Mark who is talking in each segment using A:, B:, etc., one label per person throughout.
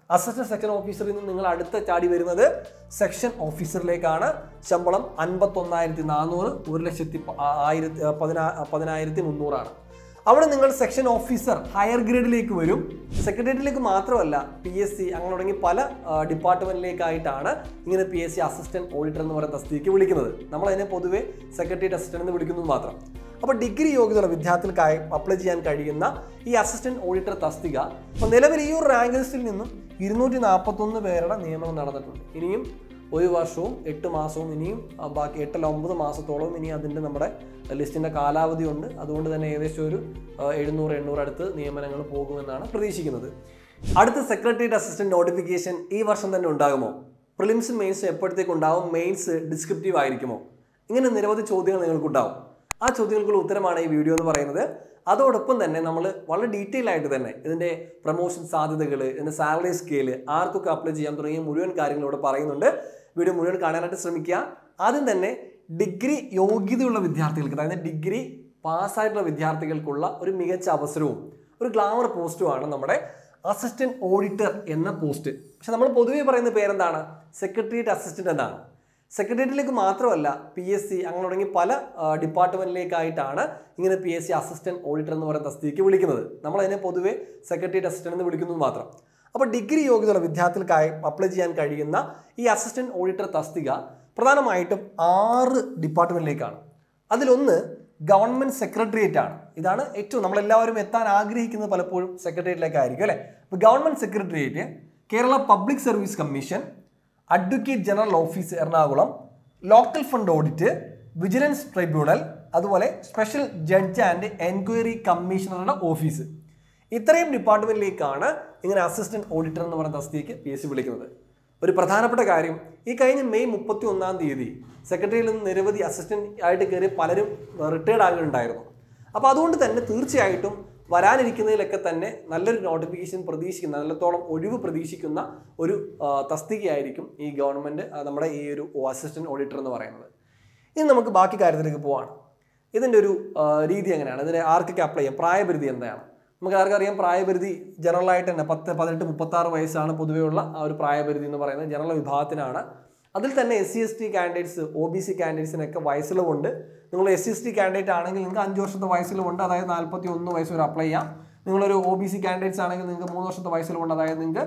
A: Assistant section ഓഫീസറിൽ നിന്ന് നിങ്ങൾ അടുത്ത ചാടി വരുന്നത് സെക്ഷൻ ഓഫീസറിലേക്കാണ്. ശമ്പളം 51,400, 1,10,300. അവിടെ നിങ്ങൾ സെക്ഷൻ ഓഫീസർ ഹയർ ഗ്രേഡിലേക്ക് വരും. സെക്രട്ടേറിയറ്റിലേക്ക് മാത്രമല്ല, PSC അങ്ങനെ തുടങ്ങി പല ഡിപ്പാർട്ട്മെന്റിലേക്കായിട്ടാണ് ഇങ്ങനെ PSC അസിസ്റ്റന്റ് ഓഡിറ്റർ എന്ന് പറയുന്ന തസ്തികയ്ക്ക് വിളിക്കുന്നത്. നമ്മളതിനെ പൊതുവെ സെക്രട്ടേറിയറ്റ് അസിസ്റ്റന്റ് എന്ന് വിളിക്കുന്നത് മാത്രം. അപ്പോൾ ഡിഗ്രി യോഗ്യതയുള്ള വിദ്യാർത്ഥികൾക്കായി അപ്ലൈ ചെയ്യാൻ കഴിയുന്ന ഈ അസിസ്റ്റന്റ് ഓഡിറ്റർ തസ്തിക അപ്പോൾ നിലവിൽ ഈ ഒരു റാങ്ക് ലിസ്റ്റിൽ നിന്നും 241 പേരുടെ നിയമനം നടന്നിട്ടുണ്ട്. ഇനിയും 1 വർഷവും 8 മാസവും ഇനിയും ബാക്കി 8 അല്ല 9 മാസത്തോളം ഇനി അതിൻ്റെ നമ്മുടെ ലിസ്റ്റിൻ്റെ കാലാവധി ഉണ്ട്. അതുകൊണ്ട് തന്നെ ഏകദേശം ഒരു 700-800 അടുത്ത് നിയമനങ്ങൾ പോകുമെന്നാണ് പ്രതീക്ഷിക്കുന്നത്. അടുത്ത സെക്രട്ടേറിയറ്റ് അസിസ്റ്റന്റ് നോട്ടിഫിക്കേഷൻ ഈ വർഷം തന്നെ ഉണ്ടാകുമോ? പ്രിലിംസും മെയിൻസും എപ്പോഴത്തേക്ക് ഉണ്ടാവും? മെയിൻസ് ഡിസ്ക്രിപ്റ്റീവ് ആയിരിക്കുമോ? ഇങ്ങനെ നിരവധി ചോദ്യങ്ങൾ നിങ്ങൾക്കുണ്ടാവും. ആ ചോദ്യങ്ങൾക്കുള്ള ഉത്തരമാണ് ഈ വീഡിയോ എന്ന് പറയുന്നത്. അതോടൊപ്പം തന്നെ നമ്മൾ വളരെ ഡീറ്റെയിൽ ആയിട്ട് തന്നെ ഇതിൻ്റെ പ്രൊമോഷൻ സാധ്യതകൾ, ഇതിൻ്റെ സാലറി സ്കെയില്, ആർക്കൊക്കെ അപ്ലൈ ചെയ്യാൻ തുടങ്ങിയ മുഴുവൻ കാര്യങ്ങൾ ഇവിടെ പറയുന്നുണ്ട്. വീഡിയോ മുഴുവൻ കാണാനായിട്ട് ശ്രമിക്കുക. ആദ്യം തന്നെ ഡിഗ്രി യോഗ്യതയുള്ള വിദ്യാർത്ഥികൾക്ക്, അതായത് ഡിഗ്രി പാസ്സായിട്ടുള്ള വിദ്യാർത്ഥികൾക്കുള്ള ഒരു മികച്ച അവസരവും ഒരു ഗ്ലാമർ പോസ്റ്റുമാണ് നമ്മുടെ അസിസ്റ്റന്റ് ഓഡിറ്റർ എന്ന പോസ്റ്റ്. പക്ഷെ നമ്മൾ പൊതുവെ പറയുന്ന പേരെന്താണ്? സെക്രട്ടേറിയറ്റ് അസിസ്റ്റന്റ് എന്നാണ്. സെക്രട്ടേറിയറ്റിലേക്ക് മാത്രമല്ല, PSC അങ്ങനെ തുടങ്ങി പല ഡിപ്പാർട്ട്മെന്റിലേക്കായിട്ടാണ് ഇങ്ങനെ PSC അസിസ്റ്റന്റ് ഓഡിറ്റർ എന്ന് പറയുന്ന തസ്തികയ്ക്ക് വിളിക്കുന്നത്. നമ്മളതിനെ പൊതുവെ സെക്രട്ടേറിയറ്റ് അസിസ്റ്റന്റ് എന്ന് വിളിക്കുന്നത് മാത്രം. അപ്പോൾ ഡിഗ്രി യോഗ്യതയുള്ള വിദ്യാർത്ഥികൾക്കായി അപ്ലൈ ചെയ്യാൻ കഴിയുന്ന ഈ അസിസ്റ്റന്റ് ഓഡിറ്റർ തസ്തിക പ്രധാനമായിട്ടും 6 ഡിപ്പാർട്ട്മെന്റിലേക്കാണ്. അതിലൊന്ന് ഗവൺമെന്റ് സെക്രട്ടേറിയറ്റ് ആണ്. ഇതാണ് ഏറ്റവും നമ്മളെല്ലാവരും എത്താൻ ആഗ്രഹിക്കുന്നത് പലപ്പോഴും സെക്രട്ടേറിയറ്റിലേക്കായിരിക്കും അല്ലേ. അപ്പോൾ government secretariat, Kerala public service commission, advocate general office Ernakulam, local fund audit, vigilance tribunal, അതുപോലെ സ്പെഷ്യൽ ജഡ്ജ് ആൻഡ് എൻക്വയറി കമ്മീഷണറുടെ ഓഫീസ്. ഇത്രയും ഡിപ്പാർട്ട്മെന്റിലേക്കാണ് ഇങ്ങനെ അസിസ്റ്റന്റ് ഓഡിറ്റർ എന്ന് പറയുന്ന തസ്തികയ്ക്ക് PSC വിളിക്കുന്നത്. ഒരു പ്രധാനപ്പെട്ട കാര്യം, ഈ കഴിഞ്ഞ മെയ് 31-ാം തീയതി സെക്രട്ടറിയിൽ നിന്ന് നിരവധി അസിസ്റ്റന്റ് ആയിട്ട് കയറി പലരും റിട്ടയർഡ് ആകുന്നുണ്ടായിരുന്നു. അപ്പോൾ അതുകൊണ്ട് തന്നെ തീർച്ചയായിട്ടും വരാനിരിക്കുന്നതിലൊക്കെ തന്നെ നല്ലൊരു നോട്ടിഫിക്കേഷൻ പ്രതീക്ഷിക്കുന്ന, നല്ലത്തോളം ഒഴിവ് പ്രതീക്ഷിക്കുന്ന ഒരു തസ്തികയായിരിക്കും ഈ ഗവൺമെൻറ് നമ്മുടെ ഈ ഒരു അസിസ്റ്റന്റ് ഓഡിറ്റർ എന്ന് പറയുന്നത്. ഇനി നമുക്ക് ബാക്കി കാര്യത്തിലേക്ക് പോവാണ്. ഇതിൻ്റെ ഒരു രീതി എങ്ങനെയാണ്? ഇതിന് ആർക്കൊക്കെ അപ്ലൈ ചെയ്യാം? പ്രായപരിധി എന്താണ്? നമുക്ക് ആർക്കറിയാം, പ്രായപരിധി ജനറലായിട്ട് തന്നെ 10, 18, 36 വയസ്സാണ് പൊതുവെയുള്ള ആ ഒരു പ്രായപരിധി എന്ന് പറയുന്നത്. ജനറൽ വിഭാഗത്തിനാണ്. അതിൽ തന്നെ SC/ST കാൻഡിഡേറ്റ്സ്, OBC കാൻഡിഡേറ്റ്സിനൊക്കെ വയസ്സിലുമുണ്ട്. നിങ്ങൾ SC/ST കാൻഡിഡേറ്റ് ആണെങ്കിൽ നിങ്ങൾക്ക് 5 വർഷത്തെ വയസ്സിലുമുണ്ട്, അതായത് 41 വയസ്സ് വരെ അപ്ലൈ ചെയ്യാം. നിങ്ങളൊരു OBC കാൻഡിഡേറ്റ്സ് ആണെങ്കിൽ നിങ്ങൾക്ക് 3 വർഷത്തെ വയസ്സിലുമുണ്ട്, അതായത് നിങ്ങൾക്ക്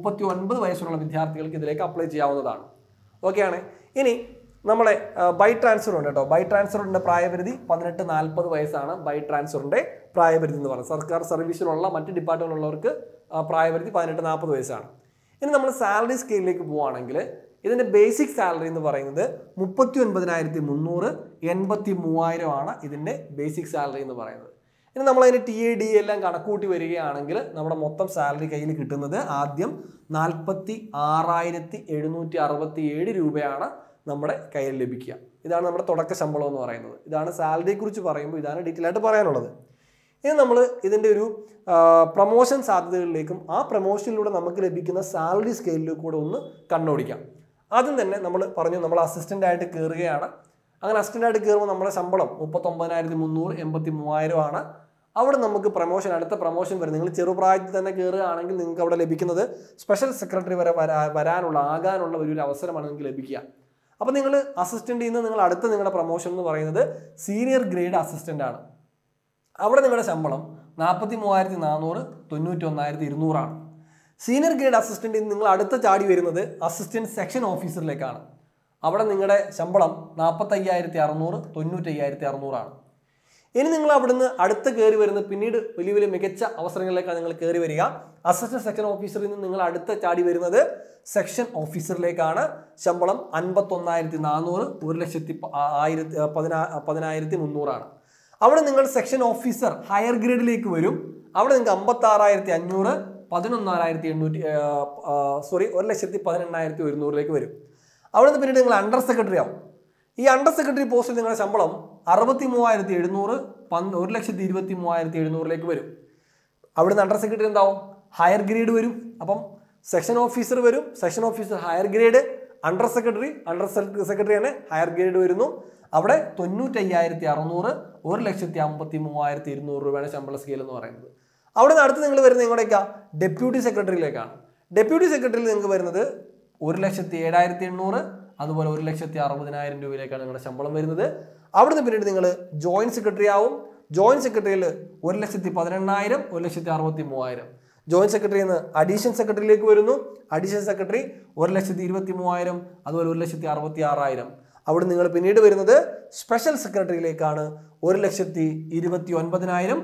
A: 39 വയസ്സുള്ള വിദ്യാർത്ഥികൾക്ക് ഇതിലേക്ക് അപ്ലൈ ചെയ്യാവുന്നതാണ്. ഓക്കെയാണ്. ഇനി നമ്മളെ ബൈ ട്രാൻസ്ഫർ ഉണ്ട് കേട്ടോ. ബൈ ട്രാൻസ്ഫറിൻ്റെ പ്രായപരിധി 18-40 വയസ്സാണ് ബൈ ട്രാൻസ്ഫറിൻ്റെ പ്രായപരിധി എന്ന് പറയുന്നത്. സർക്കാർ സർവീസിലുള്ള മറ്റ് ഡിപ്പാർട്ട്മെൻറ്റിലുള്ളവർക്ക് പ്രായപരിധി 18-40 വയസ്സാണ്. ഇനി നമ്മൾ സാലറി സ്കെയിലിലേക്ക് പോവുകയാണെങ്കിൽ ഇതിൻ്റെ ബേസിക് സാലറി എന്ന് പറയുന്നത് 39,300, 83,000 ആണ് ഇതിൻ്റെ ബേസിക് സാലറി എന്ന് പറയുന്നത്. ഇനി നമ്മളതിന് TAD എല്ലാം കണക്കൂട്ടി വരികയാണെങ്കിൽ നമ്മുടെ മൊത്തം സാലറി കയ്യിൽ കിട്ടുന്നത് ആദ്യം 46,767 രൂപയാണ് നമ്മുടെ കയ്യിൽ ലഭിക്കുക. ഇതാണ് നമ്മുടെ തുടക്ക ശമ്പളം എന്ന് പറയുന്നത്. ഇതാണ് സാലറിയെ കുറിച്ച് പറയുമ്പോൾ ഇതാണ് ഡീറ്റെയിൽ ആയിട്ട് പറയാനുള്ളത്. ഇനി നമ്മൾ ഇതിൻ്റെ ഒരു പ്രൊമോഷൻ സാധ്യതകളിലേക്കും ആ പ്രൊമോഷനിലൂടെ നമുക്ക് ലഭിക്കുന്ന സാലറി സ്കെയിലിലേക്ക് കൂടെ ഒന്ന് കണ്ണോടിക്കാം. ആദ്യം തന്നെ നമ്മൾ പറഞ്ഞു, നമ്മൾ അസിസ്റ്റൻ്റ് ആയിട്ട് കയറുകയാണ്. അങ്ങനെ അസിസ്റ്റൻ്റ് ആയിട്ട് കയറുമ്പോൾ നമ്മുടെ ശമ്പളം 39,300, 83,000 ആണ്. അവിടെ നമുക്ക് പ്രൊമോഷൻ, അടുത്ത പ്രൊമോഷൻ വരെ നിങ്ങൾ ചെറുപ്രായത്തിൽ തന്നെ കയറുകയാണെങ്കിൽ നിങ്ങൾക്ക് അവിടെ ലഭിക്കുന്നത് സ്പെഷ്യൽ സെക്രട്ടറി വരെ ആകാനുള്ള ഒരു അവസരമാണ് നിങ്ങൾക്ക് ലഭിക്കുക. അപ്പോൾ നിങ്ങൾ അസിസ്റ്റൻ്റിൽ നിന്ന് നിങ്ങൾ അടുത്ത നിങ്ങളുടെ പ്രൊമോഷൻ എന്ന് പറയുന്നത് സീനിയർ ഗ്രേഡ് അസിസ്റ്റൻ്റ് ആണ്. അവിടെ നിങ്ങളുടെ ശമ്പളം 43,400, 91,200 ആണ്. സീനിയർ ഗ്രേഡ് അസിസ്റ്റൻ്റിൽ നിന്ന് നിങ്ങൾ അടുത്ത ചാടി വരുന്നത് അസിസ്റ്റന്റ് സെക്ഷൻ ഓഫീസറിലേക്കാണ്. അവിടെ നിങ്ങളുടെ ശമ്പളം 45,600, 95,600 ആണ്. ഇനി നിങ്ങൾ അവിടുന്ന് അടുത്ത് കയറി വരുന്നത് പിന്നീട് വലിയ വലിയ മികച്ച അവസരങ്ങളിലേക്കാണ് നിങ്ങൾ കയറി വരിക. അസിസ്റ്റന്റ് സെക്ഷൻ ഓഫീസറിൽ നിന്ന് നിങ്ങൾ അടുത്ത ചാടി വരുന്നത് സെക്ഷൻ ഓഫീസറിലേക്കാണ്. ശമ്പളം 51,400, 1,10,300 ആണ്. അവിടെ നിങ്ങൾ സെക്ഷൻ ഓഫീസർ ഹയർ ഗ്രേഡിലേക്ക് വരും. അവിടെ നിങ്ങൾക്ക് 56,500, 1,18,100 വരും. അവിടെ നിന്ന് പിന്നീട് നിങ്ങൾ അണ്ടർ സെക്രട്ടറി ആവും. ഈ അണ്ടർ സെക്രട്ടറി പോസ്റ്റിൽ നിങ്ങളുടെ ശമ്പളം 63,700, 1,23,700 വരും. അവിടുന്ന് അണ്ടർ സെക്രട്ടറി എന്താവും? ഹയർ ഗ്രേഡ് വരും. അപ്പം സെക്ഷൻ ഓഫീസർ വരും, section officer higher grade, under secretary തന്നെ ഹയർ ഗ്രേഡ് വരുന്നു. അവിടെ 95,600, 1,53,200 രൂപയാണ് ശമ്പള സ്കെയിൽ എന്ന് പറയുന്നത്. അവിടെ നിന്ന് അടുത്ത് നിങ്ങൾ വരുന്നത് എങ്ങോട്ടേക്കാണ്? ഡെപ്യൂട്ടി സെക്രട്ടറിയിലേക്കാണ്. ഡെപ്യൂട്ടി സെക്രട്ടറിയിൽ നിങ്ങൾക്ക് വരുന്നത് 1,07,800, അതുപോലെ 1,60,000 രൂപയിലേക്കാണ് നിങ്ങളുടെ ശമ്പളം വരുന്നത്. അവിടുന്ന് പിന്നീട് നിങ്ങൾ ജോയിന്റ് സെക്രട്ടറി ആവും. ജോയിന്റ് സെക്രട്ടറിയിൽ 1,18,000, 1,63,000. ജോയിന്റ് സെക്രട്ടറിയിൽ നിന്ന് അഡീഷണൽ സെക്രട്ടറിയിലേക്ക് വരുന്നു. അഡീഷണൽ സെക്രട്ടറി 1,23,000, അതുപോലെ 1,66,000. അവിടെ നിങ്ങൾ പിന്നീട് വരുന്നത് സ്പെഷ്യൽ സെക്രട്ടറിയിലേക്കാണ്. 1,29,000,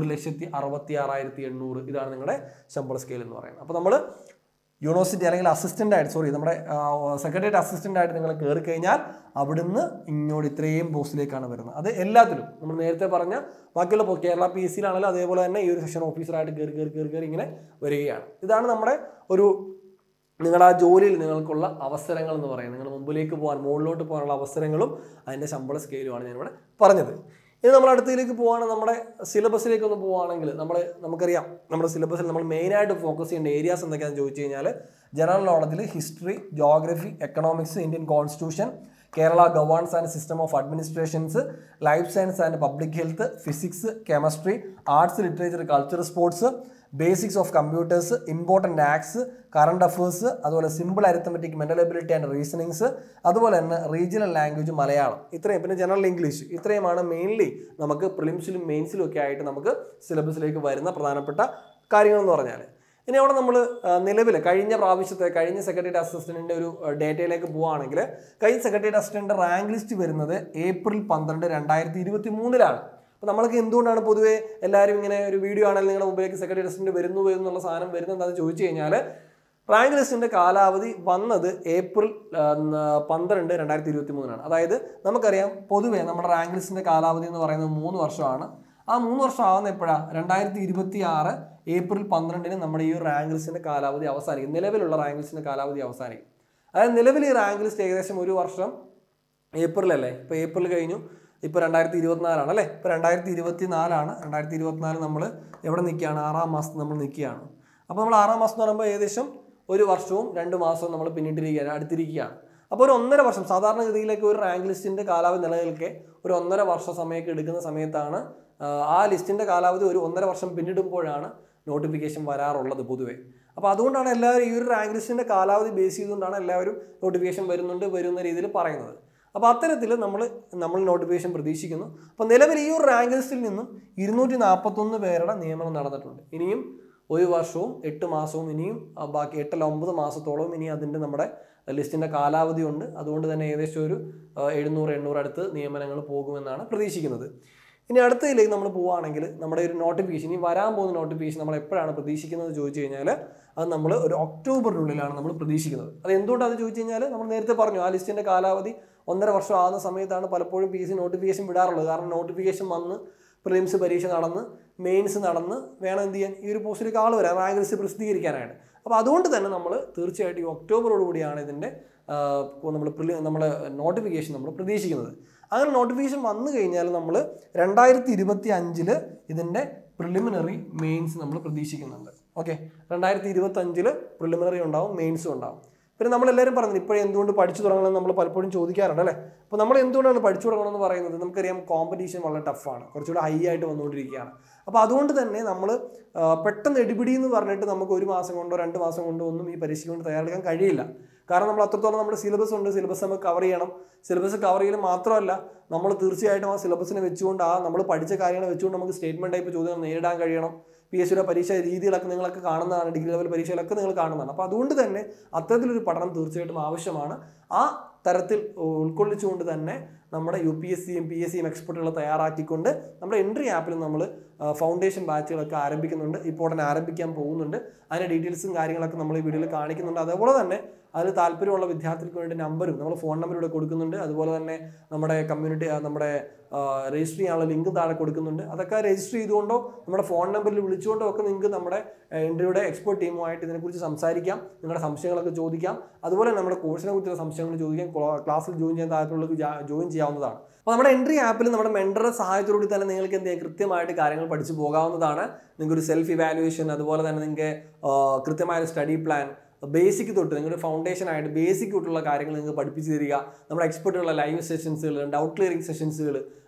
A: 1,66,800. ഇതാണ് നിങ്ങളുടെ ശമ്പള സ്കെയിൽ എന്ന് പറയുന്നത്. അപ്പോൾ നമ്മൾ യൂണിവേഴ്സിറ്റി അല്ലെങ്കിൽ അസിസ്റ്റന്റ് ആയിട്ട് നമ്മുടെ സെക്രട്ടേറിയറ്റ് അസിസ്റ്റന്റ് ആയിട്ട് നിങ്ങൾ കയറി കഴിഞ്ഞാൽ അവിടുന്ന് ഇങ്ങോട്ട് ഇത്രയും പോസ്റ്റിലേക്കാണ് വരുന്നത്. അത് എല്ലാത്തിലും നമ്മൾ നേരത്തെ പറഞ്ഞ ബാക്കിയുള്ള കേരള PSCയിലാണെങ്കിലും അതേപോലെ തന്നെ ഈ ഒരു സെക്ഷൻ ഓഫീസറായിട്ട് കയറി ഇങ്ങനെ വരികയാണ്. ഇതാണ് നമ്മുടെ ഒരു നിങ്ങളുടെ ആ ജോലിയിൽ നിങ്ങൾക്കുള്ള അവസരങ്ങൾ എന്ന് പറയുന്നത്. നിങ്ങൾ മുമ്പിലേക്ക് പോകാൻ, മുകളിലോട്ട് പോകാനുള്ള അവസരങ്ങളും അതിൻ്റെ ശമ്പള സ്കെയിലുമാണ് ഞാനിവിടെ പറഞ്ഞത്. ഇനി നമ്മൾ അടുത്തതിലേക്ക് പോവുകയാണ്, നമ്മുടെ സിലബസിലേക്ക് ഒന്ന് പോവുകയാണെങ്കിൽ നമുക്കറിയാം നമ്മുടെ സിലബസിൽ നമ്മൾ മെയിനായിട്ട് ഫോക്കസ് ചെയ്യേണ്ട ഏരിയാസ് എന്തൊക്കെയാണെന്ന് ചോദിച്ചു കഴിഞ്ഞാൽ ജനറൽ നോളജിൽ history, geography, economics, Indian constitution, Kerala governance and system of administrations, life science and public health, physics, chemistry, arts, literature, culture, sports, basics of computers, important acts, current affairs, അതുപോലെ simple arithmetic, mental ability and reasonings, അതുപോലെ തന്നെ regional language Malayalam, ഇത്രയും പിന്നെ general English, ഇത്രയുമാണ് mainly നമുക്ക് പ്രിലിംസിലും മെയിൻസിലും ഒക്കെ ആയിട്ട് നമുക്ക് സിലബസിലേക്ക് വരുന്ന പ്രധാനപ്പെട്ട കാര്യങ്ങൾ എന്ന് പറഞ്ഞാൽ. ഇനി അവിടെ നമ്മൾ നിലവിൽ കഴിഞ്ഞ സെക്രട്ടേറിയറ്റ് അസിസ്റ്റന്റിന്റെ ഒരു ഡേറ്റയിലേക്ക് പോവുകയാണെങ്കിൽ കഴിഞ്ഞ സെക്രട്ടേറിയറ്റ് അസിസ്റ്റന്റിന്റെ റാങ്ക് ലിസ്റ്റ് വരുന്നത് April 12, 2023 അപ്പോൾ നമ്മൾക്ക് എന്തുകൊണ്ടാണ് പൊതുവേ എല്ലാവരും ഇങ്ങനെ ഒരു വീഡിയോ ആണെങ്കിൽ നിങ്ങളുടെ മുമ്പിലേക്ക് സെക്രട്ടേറിയറ്റ് അസിസ്റ്റന്റ് വരുന്നു എന്നുള്ള സാധനം വരുന്നത് എന്താണെന്ന് ചോദിച്ചു കഴിഞ്ഞാൽ റാങ്ക് ലിസ്റ്റിന്റെ കാലാവധി വന്നത് April 12, 2023. അതായത് നമുക്കറിയാം പൊതുവേ നമ്മുടെ റാങ്ക് ലിസ്റ്റിന്റെ കാലാവധി എന്ന് പറയുന്നത് 3 വർഷമാണ്. ആ 3 വർഷം ആവുന്ന എപ്പോഴാണ്? 2026 April 12 നമ്മുടെ ഈ റാങ്ക് ലിസ്റ്റിന്റെ കാലാവധി അവസാനിക്കും. നിലവിലുള്ള റാങ്ക് ലിസ്റ്റിന്റെ കാലാവധി അവസാനിക്കും. അതായത് നിലവിൽ ഈ റാങ്ക് ലിസ്റ്റ് ഏകദേശം ഒരു വർഷം ഏപ്രിലല്ലേ, ഇപ്പോൾ ഏപ്രിൽ കഴിഞ്ഞു, ഇപ്പോൾ 2024 അല്ലേ, ഇപ്പോൾ 2024 2024 നമ്മൾ എവിടെ നിൽക്കുകയാണ്? 6ാം മാസത്തിൽ നമ്മൾ നിൽക്കുകയാണ്. അപ്പോൾ നമ്മൾ 6ാം മാസം എന്ന് പറയുമ്പോൾ ഏകദേശം ഒരു വർഷവും 2 മാസവും നമ്മൾ അടുത്തിരിക്കുകയാണ്. അപ്പോൾ ഒരു 1.5 വർഷം സാധാരണഗതിയിലേക്ക് ഒരു റാങ്ക് ലിസ്റ്റിന്റെ കാലാവധി നിലനിൽക്കെ ഒരു 1.5 വർഷം സമയമൊക്കെ എടുക്കുന്ന സമയത്താണ് ആ ലിസ്റ്റിന്റെ കാലാവധി ഒരു 1.5 വർഷം പിന്നിടുമ്പോഴാണ് നോട്ടിഫിക്കേഷൻ വരാറുള്ളത് പൊതുവേ. അപ്പോൾ അതുകൊണ്ടാണ് എല്ലാവരും ഈ ഒരു റാങ്ക് ലിസ്റ്റിന്റെ കാലാവധി ബേസ് ചെയ്തുകൊണ്ടാണ് എല്ലാവരും നോട്ടിഫിക്കേഷൻ വരുന്ന രീതിയിൽ പറയുന്നത്. അപ്പോൾ അത്തരത്തിൽ നമ്മൾ നോട്ടിഫിക്കേഷൻ പ്രതീക്ഷിക്കുന്നു. അപ്പോൾ നിലവിൽ ഈ ഒരു റാങ്ക് ലിസ്റ്റിൽ നിന്നും 241 പേരുടെ നിയമനം നടന്നിട്ടുണ്ട്. ഇനിയും 1 വർഷവും 8 മാസവും ഇനിയും ബാക്കി 8 അല്ല 9 മാസത്തോളം ഇനി അതിൻ്റെ നമ്മുടെ ലിസ്റ്റിൻ്റെ കാലാവധി ഉണ്ട്. അതുകൊണ്ട് തന്നെ ഏകദേശം ഒരു 700-800 അടുത്ത് നിയമനങ്ങൾ പോകുമെന്നാണ് പ്രതീക്ഷിക്കുന്നത്. ഇനി അടുത്തതിലേക്ക് നമ്മൾ പോവുകയാണെങ്കിൽ നമ്മുടെ ഒരു നോട്ടിഫിക്കേഷൻ, ഇനി വരാൻ പോകുന്ന നോട്ടിഫിക്കേഷൻ നമ്മൾ എപ്പോഴാണ് പ്രതീക്ഷിക്കുന്നത് ചോദിച്ചു കഴിഞ്ഞാൽ അത് നമ്മൾ ഒരു ഒക്ടോബറിനുള്ളിലാണ് നമ്മൾ പ്രതീക്ഷിക്കുന്നത്. അത് എന്തുകൊണ്ടാണെന്ന് ചോദിച്ചു കഴിഞ്ഞാൽ നമ്മൾ നേരത്തെ പറഞ്ഞു ആ ലിസ്റ്റിൻ്റെ കാലാവധി 1.5 വർഷം ആകുന്ന സമയത്താണ് പലപ്പോഴും PSC നോട്ടിഫിക്കേഷൻ വിടാറുള്ളത്. കാരണം നോട്ടിഫിക്കേഷൻ വന്ന് പ്രിലിംസ് പരീക്ഷ നടന്ന് മെയിൻസ് നടന്ന് വേണം എന്ത് ചെയ്യാൻ ഈ ഒരു പോസ്റ്റിലേക്ക് ആൾ വരാം റാങ്ക് ലിസ്റ്റ് പ്രസിദ്ധീകരിക്കാനായിട്ട്. അപ്പോൾ അതുകൊണ്ട് തന്നെ നമ്മൾ തീർച്ചയായിട്ടും ഈ ഒക്ടോബറോടുകൂടിയാണ് ഇതിൻ്റെ നമ്മൾ നോട്ടിഫിക്കേഷൻ നമ്മൾ പ്രതീക്ഷിക്കുന്നത്. അങ്ങനെ നോട്ടിഫിക്കേഷൻ വന്നു കഴിഞ്ഞാൽ നമ്മൾ 2025 ഇതിൻ്റെ പ്രിലിമിനറി മെയിൻസ് നമ്മൾ പ്രതീക്ഷിക്കുന്നുണ്ട്. ഓക്കെ, 2025 പ്രിലിമിനറി ഉണ്ടാവും, മെയിൻസും ഉണ്ടാവും. പിന്നെ നമ്മളെല്ലാവരും പറഞ്ഞത് ഇപ്പോഴും എന്തുകൊണ്ട് പഠിച്ചു തുടങ്ങണമെന്ന് നമ്മൾ പലപ്പോഴും ചോദിക്കാറുണ്ട് അല്ലേ. അപ്പോൾ നമ്മൾ എന്തുകൊണ്ടാണ് പഠിച്ചു തുടങ്ങണമെന്ന് പറയുന്നത്? നമുക്കറിയാം കോമ്പറ്റീഷൻ വളരെ ടഫാണ്, കുറച്ചുകൂടെ ഹൈ ആയിട്ട് വന്നുകൊണ്ടിരിക്കുകയാണ്. അപ്പോൾ അതുകൊണ്ട് തന്നെ നമ്മൾ പെട്ടെന്ന് എടുപിടി എന്ന് പറഞ്ഞിട്ട് നമുക്ക് 1 മാസം കൊണ്ടോ 2 മാസം കൊണ്ടോ ഒന്നും ഈ പരീക്ഷയ്ക്ക് കൊണ്ട് തയ്യാറെടുക്കാൻ കഴിയില്ല. കാരണം നമ്മൾ അത്രത്തോളം നമ്മുടെ സിലബസ് ഉണ്ട്, സിലബസ് നമുക്ക് കവർ ചെയ്യണം. സിലബസ് കവർ ചെയ്യൽ മാത്രമല്ല നമ്മൾ തീർച്ചയായിട്ടും ആ സിലബസിനെ വെച്ചുകൊണ്ട് നമ്മൾ പഠിച്ച കാര്യങ്ങൾ വെച്ചുകൊണ്ട് നമുക്ക് സ്റ്റേറ്റ്മെൻറ്റ് ടൈപ്പ് ചോദ്യങ്ങൾ നേരിടാൻ കഴിയണം. PSCയുടെ പരീക്ഷ രീതികളൊക്കെ നിങ്ങളൊക്കെ കാണുന്നതാണ്, ഡിഗ്രി ലെവൽ പരീക്ഷകളൊക്കെ നിങ്ങൾ കാണുന്നതാണ്. അപ്പോൾ അതുകൊണ്ട് തന്നെ അത്തരത്തിലൊരു പഠനം തീർച്ചയായിട്ടും ആവശ്യമാണ്. ആ തരത്തിൽ ഉൾക്കൊള്ളിച്ചുകൊണ്ട് തന്നെ നമ്മുടെ UPSCയും PSCയും എക്സ്പെർട്ടുകൾ തയ്യാറാക്കിക്കൊണ്ട് നമ്മുടെ എൻട്രി ആപ്പിൽ നമ്മൾ ഫൗണ്ടേഷൻ ബാച്ചുകളൊക്കെ ആരംഭിക്കുന്നുണ്ട്. ഇപ്പോൾ തന്നെ ആരംഭിക്കാൻ പോകുന്നുണ്ട്. അതിൻ്റെ ഡീറ്റെയിൽസും കാര്യങ്ങളൊക്കെ നമ്മൾ ഈ വീഡിയോയിൽ കാണിക്കുന്നുണ്ട്. അതുപോലെ തന്നെ അതിൽ താല്പര്യമുള്ള വിദ്യാർത്ഥികൾക്ക് വേണ്ടി നമ്പറും നമ്മൾ ഫോൺ നമ്പർ ഇവിടെ കൊടുക്കുന്നുണ്ട്. അതുപോലെ തന്നെ നമ്മുടെ നമ്മുടെ രജിസ്റ്റർ ചെയ്യാനുള്ള ലിങ്ക് താഴെ കൊടുക്കുന്നുണ്ട്. അതൊക്കെ രജിസ്റ്റർ ചെയ്തുകൊണ്ടോ നമ്മുടെ ഫോൺ നമ്പറിൽ വിളിച്ചുകൊണ്ടോ ഒക്കെ നിങ്ങൾക്ക് നമ്മുടെ എൻട്രിയുടെ എക്സ്പെർട്ട് ടീമുമായിട്ട് ഇതിനെക്കുറിച്ച് സംസാരിക്കാം, നിങ്ങളുടെ സംശയങ്ങളൊക്കെ ചോദിക്കാം. അതുപോലെ നമ്മുടെ കോഴ്സിനെ കുറിച്ചുള്ള സംശയങ്ങൾ ചോദിക്കാം. ക്ലാസ്സിൽ ജോയിൻ ചെയ്യാൻ താല്പര്യമുള്ളവർക്ക് ജോയിൻ ചെയ്യാവുന്നതാണ്. അപ്പോൾ നമ്മുടെ എൻട്രി ആപ്പിൽ നമ്മുടെ മെൻറ്ററുടെ സഹായത്തോടുകൂടി തന്നെ നിങ്ങൾക്ക് എന്ത് ചെയ്യാം, കൃത്യമായിട്ട് കാര്യങ്ങൾ പഠിച്ചു പോകാവുന്നതാണ്. നിങ്ങൾക്കൊരു സെൽഫ് ഇവാലുവേഷൻ, അതുപോലെ തന്നെ നിങ്ങൾക്ക് കൃത്യമായൊരു സ്റ്റഡി പ്ലാൻ, ബേസിക് തൊട്ട് നിങ്ങളുടെ ഫൗണ്ടേഷൻ ആയിട്ട് ബേസിക് തൊട്ടുള്ള കാര്യങ്ങൾ നിങ്ങൾക്ക് പഠിപ്പിച്ച് തരിക. നമ്മുടെ എക്സ്പെർട്ടുള്ള ലൈവ് സെഷൻസുകൾ, ഡൗട്ട് ക്ലിയറിംഗ് സെഷൻസുകൾ,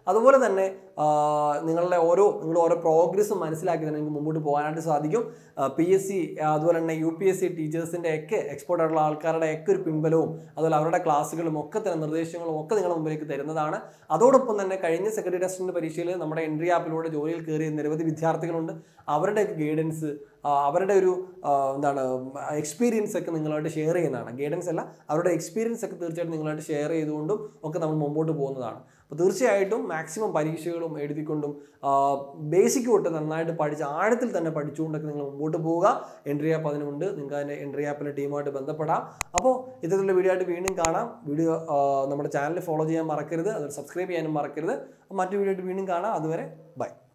A: അതുപോലെ തന്നെ നിങ്ങളുടെ ഓരോ പ്രോഗ്രസ്സും മനസ്സിലാക്കി തന്നെ നിങ്ങൾക്ക് മുമ്പോട്ട് പോകാനായിട്ട് സാധിക്കും. PSC അതുപോലെ തന്നെ UPSC ടീച്ചേഴ്സിൻ്റെ ഒക്കെ എക്സ്പേർട്ട് ആയിട്ടുള്ള ആൾക്കാരുടെ ഒക്കെ ഒരു പിൻബലവും അതുപോലെ അവരുടെ ക്ലാസ്സുകളും ഒക്കെ തന്നെ നിർദ്ദേശങ്ങളും ഒക്കെ നിങ്ങളുടെ മുമ്പിലേക്ക് തരുന്നതാണ്. അതോടൊപ്പം തന്നെ കഴിഞ്ഞ സെക്രട്ടറി ടെസ്റ്റിൻ്റെ പരീക്ഷയിൽ നമ്മുടെ എൻട്രി ആപ്പിലൂടെ ജോലിയിൽ കയറിയ നിരവധി വിദ്യാർത്ഥികളുണ്ട്. അവരുടെ ഗൈഡൻസ്, അവരുടെ ഒരു എക്സ്പീരിയൻസ് ഒക്കെ നിങ്ങളായിട്ട് ഷെയർ ചെയ്യുന്നതാണ്. ഗൈഡൻസ് അല്ല, അവരുടെ എക്സ്പീരിയൻസ് ഒക്കെ തീർച്ചയായിട്ടും നിങ്ങളായിട്ട് ഷെയർ ചെയ്തുകൊണ്ടും ഒക്കെ നമ്മൾ മുമ്പോട്ട് പോകുന്നതാണ്. അപ്പോൾ തീർച്ചയായിട്ടും മാക്സിമം പരീക്ഷകളും എഴുതിക്കൊണ്ടും ബേസിക് തൊട്ട് നന്നായിട്ട് പഠിച്ച് ആഴത്തിൽ തന്നെ പഠിച്ചുകൊണ്ടൊക്കെ നിങ്ങൾ മുമ്പോട്ട് പോവുക. എൻട്രി ആപ്പ് അതിനുണ്ട്, നിങ്ങൾക്ക് അതിൻ്റെ എൻട്രി ആപ്പിലെ ടീമായിട്ട് ബന്ധപ്പെടാം. അപ്പോൾ ഇത്തരത്തിലുള്ള വീഡിയോ ആയിട്ട് വീണ്ടും കാണാം. വീഡിയോ നമ്മുടെ ചാനൽ ഫോളോ ചെയ്യാൻ മറക്കരുത്, അത് സബ്സ്ക്രൈബ് ചെയ്യാനും മറക്കരുത്. മറ്റു വീഡിയോ ആയിട്ട് വീണ്ടും കാണാം. അതുവരെ ബൈ.